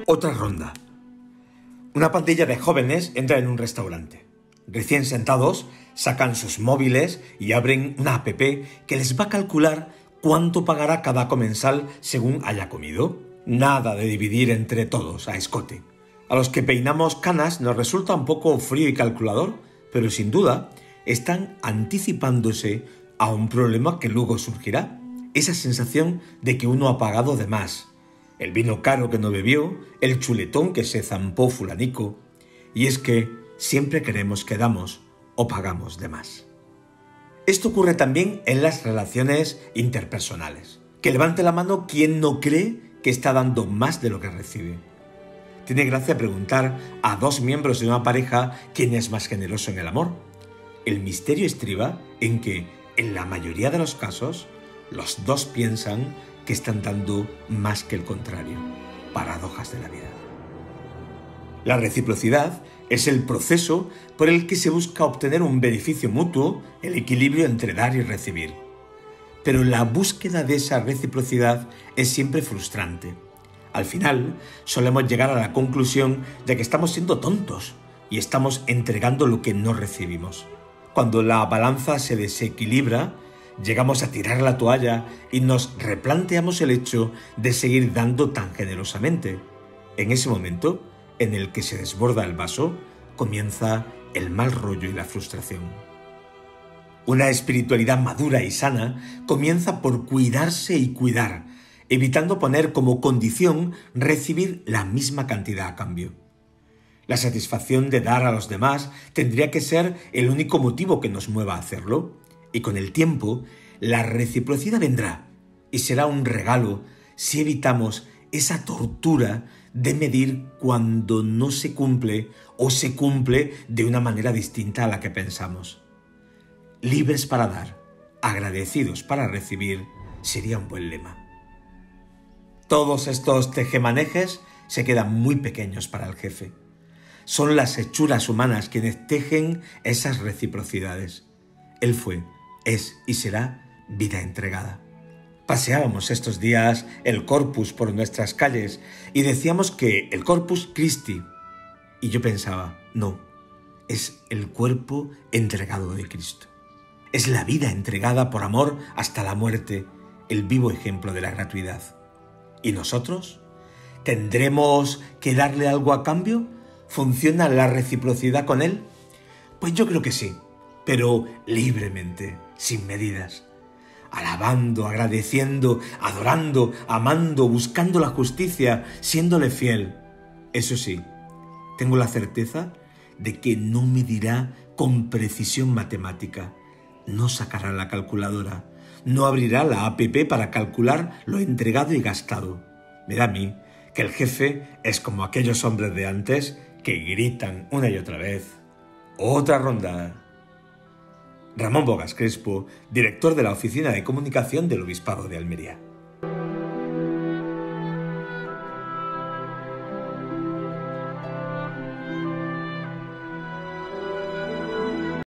Otra ronda. Una pandilla de jóvenes entra en un restaurante. Recién sentados, sacan sus móviles y abren una app que les va a calcular cuánto pagará cada comensal según haya comido. Nada de dividir entre todos a escote. A los que peinamos canas nos resulta un poco frío y calculador, pero sin duda están anticipándose a un problema que luego surgirá. Esa sensación de que uno ha pagado de más. El vino caro que no bebió, el chuletón que se zampó fulanico. Y es que siempre queremos que damos o pagamos de más. Esto ocurre también en las relaciones interpersonales. Que levante la mano quien no cree que está dando más de lo que recibe. Tiene gracia preguntar a dos miembros de una pareja quién es más generoso en el amor. El misterio estriba en que, en la mayoría de los casos, los dos piensan que están dando más que el contrario. Paradojas de la vida. La reciprocidad es el proceso por el que se busca obtener un beneficio mutuo, el equilibrio entre dar y recibir. Pero la búsqueda de esa reciprocidad es siempre frustrante. Al final, solemos llegar a la conclusión de que estamos siendo tontos y estamos entregando lo que no recibimos. Cuando la balanza se desequilibra, llegamos a tirar la toalla y nos replanteamos el hecho de seguir dando tan generosamente. En ese momento, en el que se desborda el vaso, comienza el mal rollo y la frustración. Una espiritualidad madura y sana comienza por cuidarse y cuidar, evitando poner como condición recibir la misma cantidad a cambio. La satisfacción de dar a los demás tendría que ser el único motivo que nos mueva a hacerlo, y con el tiempo la reciprocidad vendrá y será un regalo si evitamos esa tortura de medir cuando no se cumple o se cumple de una manera distinta a la que pensamos. Libres para dar, agradecidos para recibir, sería un buen lema. Todos estos tejemanejes se quedan muy pequeños para el jefe. Son las hechuras humanas quienes tejen esas reciprocidades. Él fue, es y será vida entregada. Paseábamos estos días el Corpus por nuestras calles y decíamos que el Corpus Christi. Y yo pensaba, no, es el cuerpo entregado de Cristo. Es la vida entregada por amor hasta la muerte, el vivo ejemplo de la gratuidad. ¿Y nosotros? ¿Tendremos que darle algo a cambio? ¿Funciona la reciprocidad con él? Pues yo creo que sí, pero libremente, sin medidas. Alabando, agradeciendo, adorando, amando, buscando la justicia, siéndole fiel. Eso sí, tengo la certeza de que no medirá con precisión matemática, no sacará la calculadora, no abrirá la app para calcular lo entregado y gastado. Me da a mí que el jefe es como aquellos hombres de antes que gritan una y otra vez: ¡otra ronda! Ramón Bogas Crespo, director de la Oficina de Comunicación del Obispado de Almería.